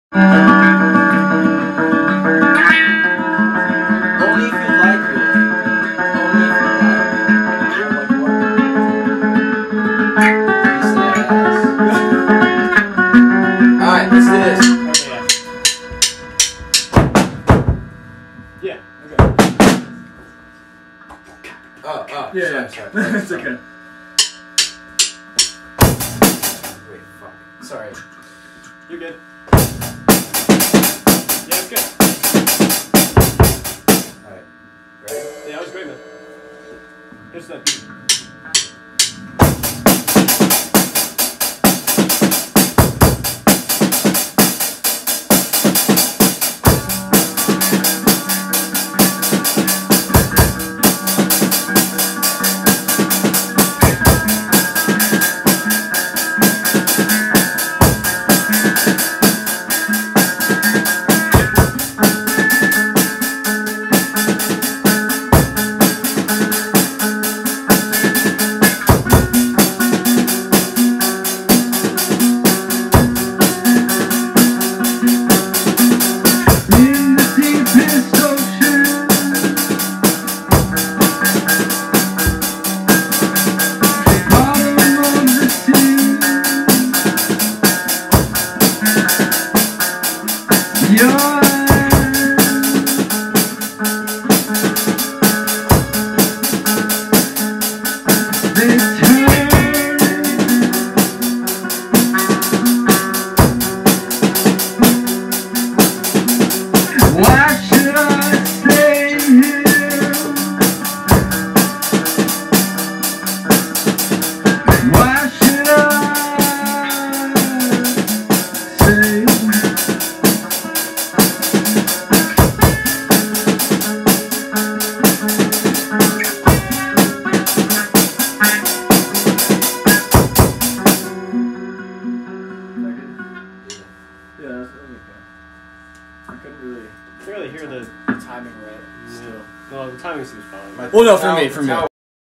Only if you like, really. Only if you like. Alright, let's do this. Yeah, okay. Oh, Yeah, sorry. It's okay. Wait, fuck. Sorry. You're good. Yeah, it's good. Alright. Ready? Yeah, that was great, man. Here's that beat. Hear the timing right. Still. No, the timing seems fine. Well, no, for me.